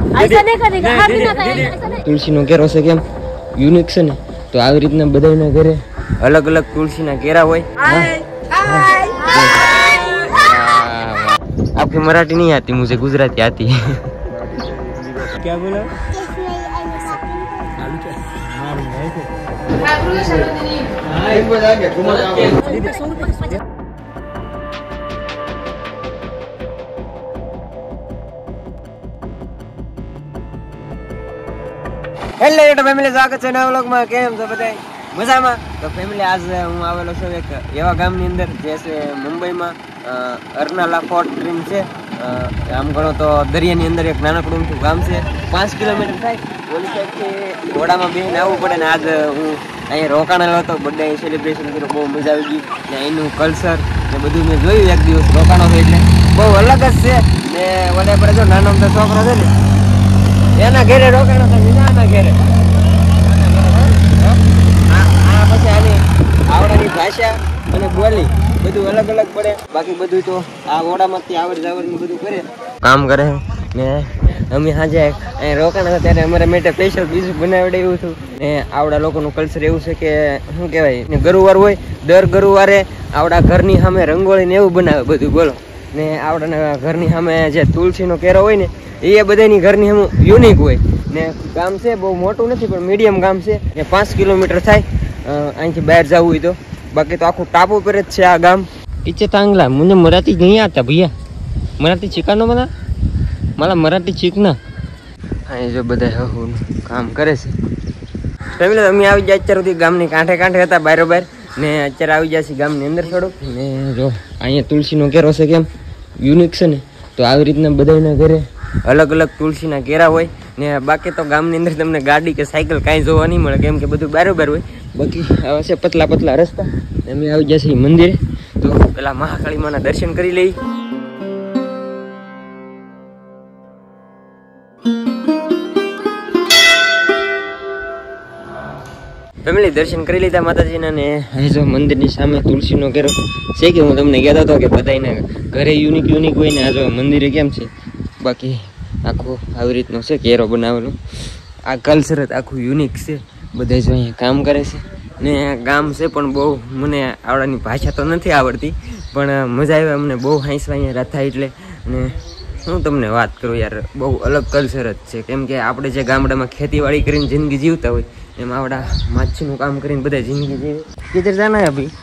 ऐसा नहीं करेगा हाँ बिना ऐसा नहीं તુલસીનો કેરો છે કેમ યુનિક છે ને તો આવી રીતના બધાના ઘરે અલગ અલગ તુલસીના કેરા હોય आपकी मराठी नहीं आती मुझे गुजराती आती है क्या बोला હેલો યુટ્યુબ ફેમિલી સ્વાગત છે નવા વ્લોગમાં કેમ છો બધા મજામાં તો ફેમિલી આજ હું આવેલો છું એક એવા ગામની અંદર જે છે મુંબઈમાં અરનાલા ફોર્ટ ડ્રીમ છે આમ ગણો તો દરિયાની અંદર એક નાનકડું ગામ છે 5 કિલોમીટર થાય ઓલી સાઈડથી ઘોડામાં બેસીને આવવું પડે ને આજ હું અહીં રોકાણેલો હતો બર્થડે સેલિબ્રેશન કર્યું બહુ મજા આવી ગઈ ને અહીંનું કલ્ચર ને બધું મેં જોયું એક દિવસ રોકાણો હોય એટલે બહુ અલગ જ છે ને વડે પડે જો નાનો તો છોકરો છે ને એના ઘરે રોકાણો થાય બીજાના ઘરે આ પછી આની આવડાની ભાષા અને બોલી બધું અલગ અલગ પડે બાકી બધું તો આ ઓડામાંથી આવડ જાવડનું બધું કરે કામ કરે ને અમે આજે અહીં રોકાણ હતા ત્યારે અમારા માટે સ્પેશિયલ બીજું બનાવડાવ્યું હતું ને આવડા લોકોનું કલ્ચર એવું છે કે શું કહેવાય ને ગુરુવાર હોય દર ગુરુવારે આવડા ઘરની સામે રંગોળી ને એવું બનાવે બધું બોલો ને આવડાના ઘરની સામે જે તુલસીનો કેરો હોય ને એ બધાની ઘરની સામે યુનિક હોય ને ગામ છે બહુ મોટું નથી પણ મીડિયમ ગામ છે ને 5 કિલોમીટર થાય અહીંથી બહાર જવું હોય તો बाकी तो आखू टापू पर है आ गाम इच्छे चांगला मुझे मराठी नहीं आता भैया मराठी शिकानो मना मला मराठी शिकना हाँ जो बधा काम करे છે ફેમિલી અમે આવી જાય અત્યાર સુધી ગામની કાંઠે કાંઠે હતા બારોબાર ને અત્યારે આવી જાય છે ગામની અંદર થોડુંક ને જો અહીંયા તુલસીનો કેરો છે કેમ યુનિક છે ને તો આવી રીતના બધાના ઘરે અલગ અલગ તુલસીના કેરા હોય ને બાકી તો ગામની અંદર તમને ગાડી કે સાયકલ કાંઈ જોવા નહીં મળે કેમ કે બધું બારોબાર હોય બાકી આવા છે પતલા પતલા રસ્તા અમે આવી જશે મંદિરે તો પેલા મહાકાળી માના દર્શન કરી લઈ ફેમિલી દર્શન કરી લીધા માતાજીના ને અહીં જો મંદિરની સામે તુલસીનો કેરો છે કે હું તમને કહેતો હતો કે બધાના ઘરે યુનિક યુનિક હોય ને આ જો મંદિરે કેમ છે બાકી આખું આવી રીતનો છે કેરો બનાવેલો આ કલ્ચર જ આખું યુનિક છે બધા જો અહીંયા કામ કરે છે ને ગામ છે પણ બહુ મને આવડાની ભાષા તો નથી આવડતી પણ મજા આવે અમને બહુ હાંસવા અહીંયા રાત થાય એટલે ને હું તમને વાત કરું યાર બહુ અલગ કલ્ચર જ છે કેમ કે આપણે જે ગામડામાં ખેતીવાડી કરીને જિંદગી જીવતા હોય એમાં આવડા માછીનું કામ કરીને બધા જિંદગી જીવે કિધર જાના હે અભી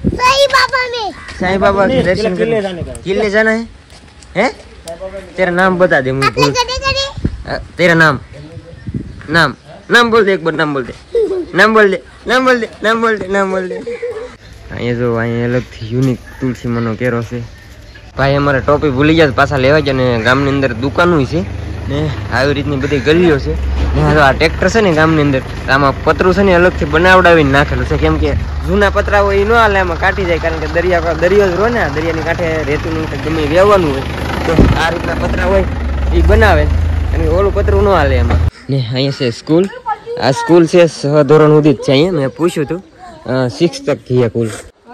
साईं बाबा के दर्शन करने किले जाना है तेरा नाम बता दे मुझे तेरा नाम नाम नाम बोल दे एक बार नाम बोल दे नाम बोल दे नाम बोल दे नाम बोल दे नाम बोल दे અહીંયા જો અહીંયા અલગથી યુનિક તુલસી મનો કેરો છે ભાઈ અમારે ટોપી ભૂલી જાય પાછા લેવા જાય ને ગામની અંદર દુકાનો છે ને આવી રીતની બધી ગલીઓ છે ને આ ટ્રેક્ટર છે ને ગામની અંદર આમાં પતરું છે ને અલગથી બનાવડાવીને નાખેલું છે કેમ કે જૂના પતરા હોય એ ન હાલે આમાં કાઢી જાય કારણ કે દરિયો જ રહો ને દરિયાની કાંઠે રેતું ગમે વેવવાનું હોય તો આ રીતના પતરા હોય એ બનાવે અને ઓલું પતરું ન હાલે એમાં ને અહીંયા છે સ્કૂલ આ સ્કૂલ છે 6 ધોરણ સુધી જ છે અહીંયા મેં પૂછ્યું હતું 6 તક થી કુલ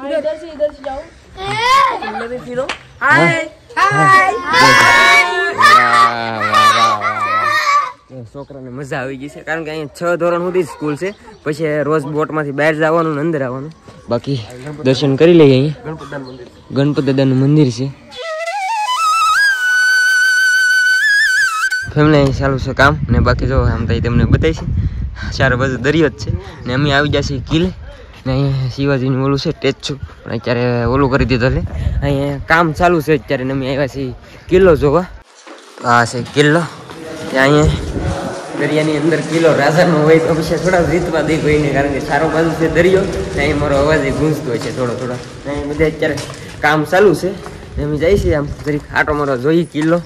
છોકરાને મજા આવી ગઈ છે કારણ કે અહીંયા 6 ધોરણ સુધી સ્કૂલ છે પછી રોજ બોટમાંથી બહાર જવાનું ને અંદર આવવાનું બાકી દર્શન કરી લઈએ અહીંયા ગણપત દાદાનું મંદિર છે ફેમિલી અહીં ચાલુ છે કામ ને બાકી જો આમ તો તમને બતાવી છે ચારે બાજુ દરિયો જ છે ને અમે આવી જશે કિલ્લે ને અહીંયા શિવાજીનું ઓલું છે સ્ટેચ્યુ પણ અત્યારે ઓલું કરી દીધું એટલે અહીંયા કામ ચાલુ છે અત્યારે અમે આવ્યા છીએ કિલ્લો જોવા આ છે કિલ્લો ત્યાં અહીંયા દરિયાની અંદર કિલ્લો રાજાનો હોય તો પછી થોડા રીતમાં દે કોઈને કારણ કે સારો બાજુ છે દરિયો ત્યાં મારો અવાજ ગુંજતો હોય છે થોડો ત્યાં બધા અત્યારે કામ ચાલુ છે અમે જઈએ છીએ આમ જરીક આટો મારો જોઈએ કિલ્લો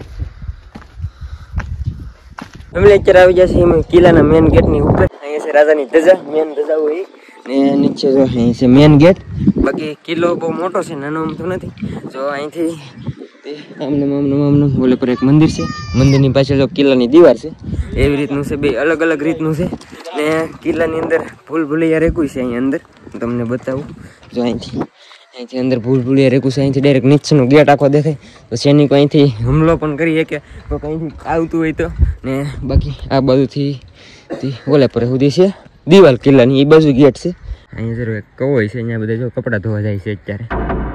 અમે અત્યારે આવી જશે એમ કિલ્લાના મેન ગેટની ઉપર અહીંયા છે રાજાની ધજા મેન ધજા હોય ને નીચે જો અહીં છે મેન ગેટ બાકી કિલ્લો બહુ મોટો છે નાનો અમથો નથી જો અહીંથી આમને બોલે પર એક મંદિર છે મંદિરની પાછળ જો કિલ્લાની દીવાર છે એવી રીતનું છે બે અલગ અલગ રીતનું છે ને કિલ્લાની અંદર ભૂલ ભૂલૈયા રેકું છે અહીંયા અંદર તમને બતાવું જો અહીંથી અહીંથી અંદર ભૂલભૂલિયા રેકું છે, અહીંથી ડાયરેક્ટ નીચેનો ગેટ આખો દેખાય. તો સૈનિકો અહીંથી હુમલો પણ કરી શકે તો કંઈથી આવતું હોય તો. ને બાકી આ બાજુથી ઓલે પર સુધી છે દિવાલ કિલ્લાની એ બાજુ ગેટ છે. અહીંયા જરૂર એક કવોય છે, અહીંયા બધા જો કપડાં ધોવા જાય છે અત્યારે.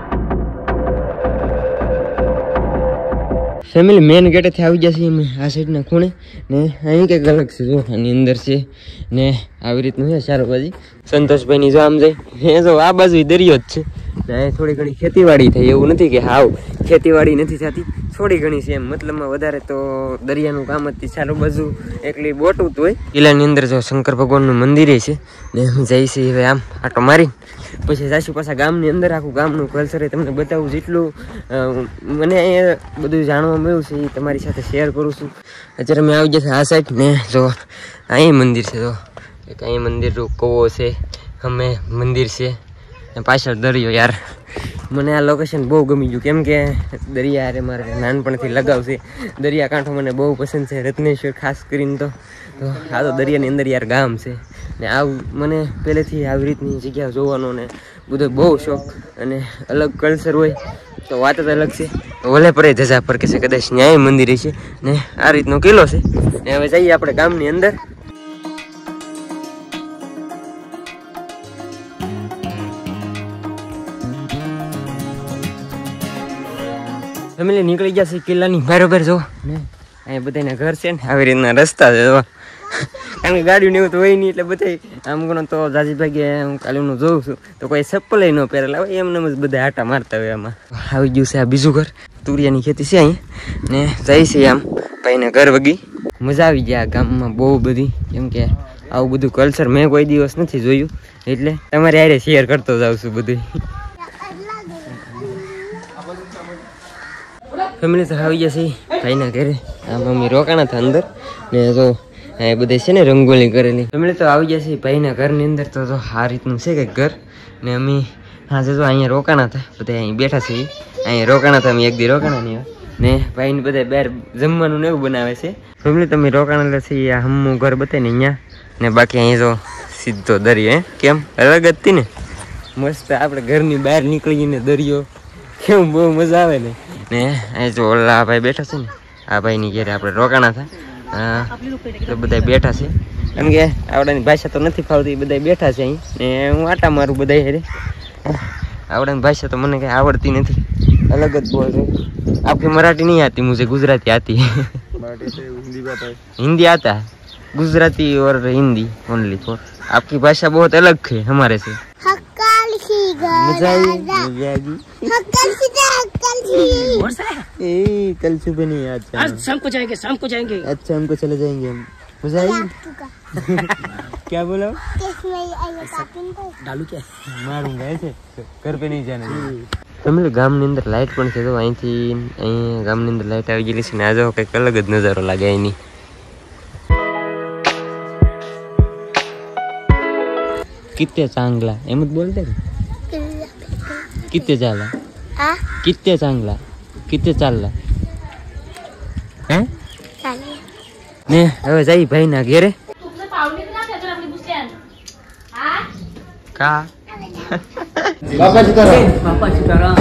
ફેમિલી મેન ગેટેથી આવી જશે અમે આ સાઈડના ખૂણે. ને અહીં કંઈક અલગ છે જો આની અંદર છે ને આવી રીતનું છે ચારો બાજુ. સંતોષભાઈની જો આમ જાય એ જો આ બાજુ દરિયો જ છે. ને થોડી ઘણી ખેતીવાડી થાય એવું નથી કે હાવ ખેતીવાડી નથી થતી, થોડી ઘણી છે એમ. મતલબમાં વધારે તો દરિયાનું કામ જ ચાલો બાજુ એકલી બોટું હોય. કિલ્લાની અંદર જો શંકર ભગવાનનું મંદિર છે ને હું જઈશ હવે આમ આટો મારીને પછી જઈશું પાછા ગામની અંદર. આખું ગામનું કલ્ચર તમને બતાવું જેટલું મને અહીંયા બધું જાણવા મળ્યું છે એ તમારી સાથે શેર કરું છું. અત્યારે મેં આવી જશે આ સાઈડ ને જો અહીં મંદિર છે, જો એક અહીં મંદિર કવો છે, અમે મંદિર છે ને પાછળ દરિયો. યાર મને આ લોકેશન બહુ ગમી ગયું, કેમ કે દરિયા અરે મારે નાનપણથી લગાવ છે. દરિયાકાંઠો મને બહુ પસંદ છે, રત્નેશ્વર ખાસ કરીને. તો આ તો દરિયાની અંદર યાર ગામ છે ને આવું મને પહેલેથી આવી રીતની જગ્યા જોવાનો ને બધો બહુ શોખ. અને અલગ કલ્ચર હોય તો વાત જ અલગ છે. ઓલે પરે ધજા પર કે છે કદાચ ન્યાય મંદિર છે ને આ રીતનો કિલ્લો છે. ને હવે જઈએ આપણે ગામની અંદર. ફેમિલી નીકળી ગયા છે કિલ્લાની બરોબર જો ને અહીંયા બધાના ઘર છે ને આવી રીતના રસ્તા છે જો. કારણ કે ગાડીઓ ને એવું તો હોય નહીં એટલે બધા આમ ગણો તો જાજી ભાગે હું કાલે હું જોઉં છું તો કોઈ ચપ્પલ ન પહેરેલા હોય એમને જ બધા આટા મારતા હોય. આમાં આવી ગયું છે આ બીજું ઘર, તુરિયાની ખેતી છે અહીંયા ને જાય છે આમ ભાઈને ઘર વગી. મજા આવી જાય આ ગામમાં બહુ બધી, કેમ કે આવું બધું કલ્ચર મેં કોઈ દિવસ નથી જોયું એટલે તમારે હારે શેર કરતો જાઉં છું બધું. ફેમિલી તો આવી જશે ભાઈના ઘરે. આ મમ્મી રોકાણા હતા અંદર ને જો એ બધે છે ને રંગોલી કરેલી. ફેમિલી તો આવી જશે ભાઈના ઘરની અંદર. તો આ રીતનું છે કંઈક ઘર ને અમે હા જો અહીંયા રોકાણા હતા બધા, અહીં બેઠા છે અહીંયા રોકાણા હતા. અમે એક દી રોકાણા નહીં ને ભાઈને બધા બહાર જમવાનું ને એવું બનાવે છે. ફેમિલી તમે રોકાણા છે આ હમું ઘર બતાવે ને અહીંયા ને બાકી અહીં જો સીધો દરિયો. કેમ અલગ જ હતી ને મસ્ત. આપણે ઘરની બહાર નીકળીને દરિયો કેમ બહુ મજા આવે ને. ને અહીં જો ઓલા ભાઈ બેઠા છે ને આ ભાઈની ઘેરે આપણે રોકાણા હતા. તો બધા બેઠા છે કારણ કે આવડાની ભાષા તો નથી ફાવતી, બધા બેઠા છે અહીં ને હું આટા મારું બધા હેરે. આવડાની ભાષા તો મને કંઈ આવડતી નથી, અલગ જ બોલ છે. आपकी मराठी नहीं आती, मुझे गुजराती आती है. हिंदी आता है, गुजराती और हिंदी ओनली फॉर. आपकी भाषा बहुत अलग है हमारे से. कल सुबह नहीं, आज शाम को जाएंगे. अच्छा हमको चले जाएंगे हम. मजा आएगी. क्या बोला? डालू क्या मारूंगा ऐसे, घर पे नहीं जाना. ફેમિલી ગામની અંદર લાઇટ પણ છે તો અહીંથી અહીં ગામની અંદર લાઇટ આવી ગયેલી છે ને આ જો કંઈક અલગ જ નજારો લાગે અહીંની. कितने चांगला एम बोलते कितने चाला कितने चांगला कितने चालला हैं ने હવે જઈ ભાઈ ના ઘરે. કા बाबा सीताराम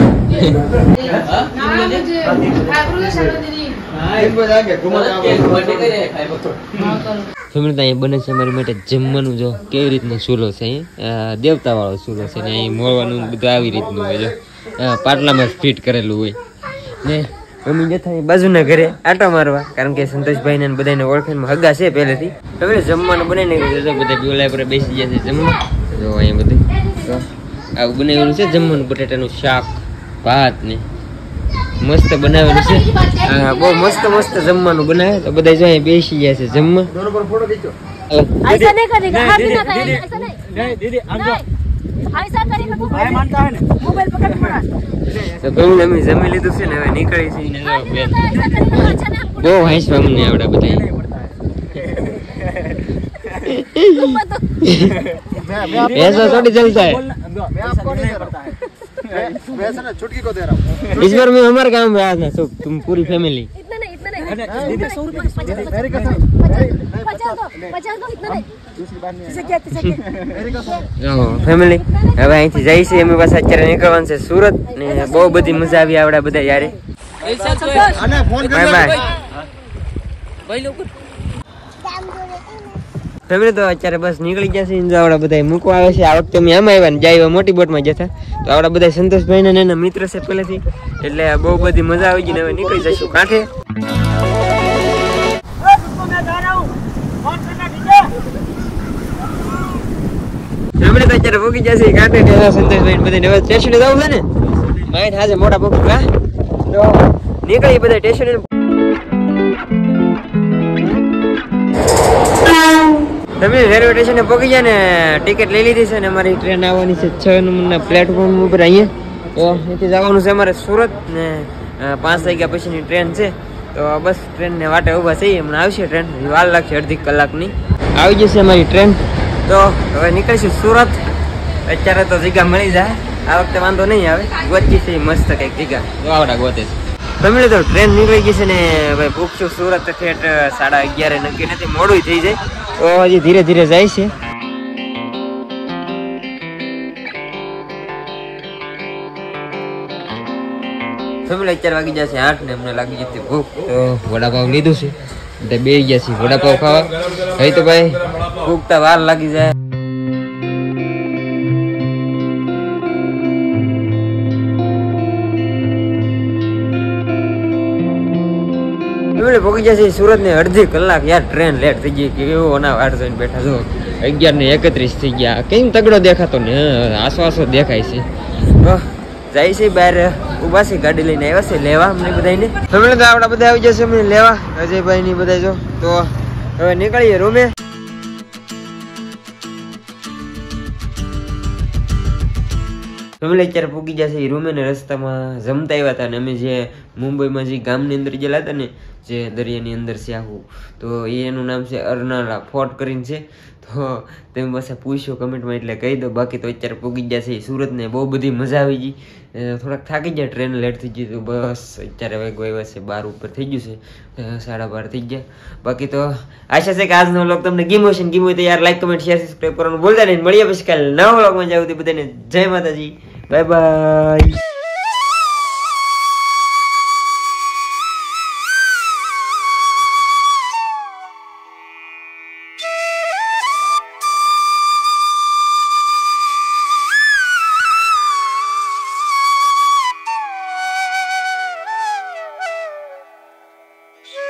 ફેમિલી બને છે અમારી માટે જમવાનું. જો કેવી રીતનો ચૂલો છે અહીંયા, દેવતા વાળો ચૂલો છે ને અહીં મોળવાનું બધું આવી રીતનું હોય. જો પાટલામાં ફિટ કરેલું હોય ને મમ્મી જતા બાજુના ઘરે આટા મારવા, કારણ કે સંતોષભાઈ ને બધાને ઓળખાણમાં હગા છે પહેલેથી. હવે જમવાનું બનાવીને બધા બોલા પર બેસી ગયા છે જમવા. જો અહીંયા બધું આવું બનાવેલું છે જમવાનું, બટાટાનું શાક ભાત ને મસ્ત બનાવેલું છે. હા બહુ મસ્ત મસ્ત જમવાનું બનાવે તો બધા જો અહીંયા બેસી ગયા છે જમવા. ऐसा नहीं करेगा, हाथ भी ना खाएगा, ऐसा नहीं दीदी ऐसा करेगा तो भाई मानता है ना, मोबाइल पकड़ पड़ा તો પેલું અમે જમી લીધું છે ને હવે નીકળી છે ને બહુ હાઈસવા મને આવડે બધા. ऐसा थोड़ी चलता है, मैं आपको नहीं करता है, वैसे ना छुटकी को दे रहा हूँ. इस बार मैं हमारे गांव में आया था सब तुम पूरी फैमिली. इतना नहीं मेरी कसम ફેમિલી હવે અહીંથી જાય છે એમની પાસે અત્યારે નીકળવાનું છે સુરત ને બહુ બધી મજા આવી આવડે બધા યારે બાય બાય ફેમિલી તો અત્યારે બસ નીકળી ગયા છે આવડા બધા મૂકવા આવે છે આ વખતે અમે આમ આવ્યા ને જાય મોટી બોટમાં જતા તો આવડા બધા સંતોષભાઈ ને એના મિત્ર છે પહેલેથી એટલે બહુ બધી મજા આવી ગઈ ને હવે નીકળી જશું કાંઠે ફેમિલી તો અત્યારે ભૂકી જશે કાંઠે સંતોષભાઈ બધા હવે સ્ટેશને જવું છે ને માહિત હાજે મોટા પગ તો નીકળી બધા સ્ટેશને તમે રેલવે સ્ટેશને પહોંચી ગયા ને ટિકિટ લઈ લીધી છે ને અમારી ટ્રેન આવવાની છે 6 નંબરના પ્લેટફોર્મ ઉપર અહીંયા તો અહીંથી જવાનું છે અમારે સુરત ને 5 વાગ્યા પછીની ટ્રેન છે તો બસ ટ્રેનને વાટે ઊભા છીએ હમણાં આવશે ટ્રેન વાર લાગશે અડધી કલાકની આવી જશે અમારી ટ્રેન તો હવે નીકળીશું સુરત અત્યારે તો જગ્યા મળી જાય આ વખતે વાંધો નહીં આવે ગોતી છે મસ્ત કંઈક જગ્યા તો આવડા ગોતે ફેમિલી તો ટ્રેન નીકળી ગઈ છે ને ભાઈ પૂછશું સુરત ઠેઠ 11:30 નક્કી નથી મોડું થઈ જાય તો હજી ધીરે ધીરે જાય છે ફેમિલી અત્યારે વાગી જશે 8 ને અમને લાગી જતી ભૂખ તો વડાપાવ લીધું છે એટલે બે ગયા છે વડાપાવ ખાવા હવે તો ભાઈ ભૂખતા વાર લાગી જાય પહોંચી જશે સુરત ને અડધી કલાક યાર ટ્રેન લેટ થઈ ગઈ કેવો ના વાટ જોઈને બેઠા છો 11:31 થઈ ગયા કેમ તગડો દેખાતો ને આસો દેખાય છે જાય છે બહાર ઉભા છે ગાડી લઈને આવ્યા છે લેવા અમને બધાને ફેમિલી તો આપડા બધા આવી જશે અમને લેવા અજયભાઈ ની બધા જો તો હવે નીકળીએ રૂમે ફેમિલી અત્યારે પૂગી જશે એ રૂમે ને રસ્તામાં જમતા આવ્યા હતા ને અમે જે મુંબઈમાં જે ગામની અંદર ગયેલા હતા ને જે દરિયાની અંદર છે આખું તો એનું નામ છે અરનાળા ફોર્ટ કરીને છે તો તમે પાસે પૂછ્યો કમેન્ટમાં એટલે કહી દો બાકી તો અત્યારે પૂગી જશે સુરત ને બહુ બધી મજા આવી ગઈ થોડાક થાકી ગયા ટ્રેન લેટ થઈ ગઈ તો બસ અત્યારે વાગ્યા છે 12 ઉપર થઈ ગયું છે 12:30 થઈ ગયા બાકી તો આશા છે કે આજનો વ્લોગ તમને ગમ્યો છે ને ગમ્યો તો યાર લાઈક કમેન્ટ શેર સબસ્ક્રાઇબ કરવાનું ભૂલતા નહીં મળીએ પછી કાલે નવા વ્લોગમાં જાવ તો બધાને જય માતાજી બાય બાય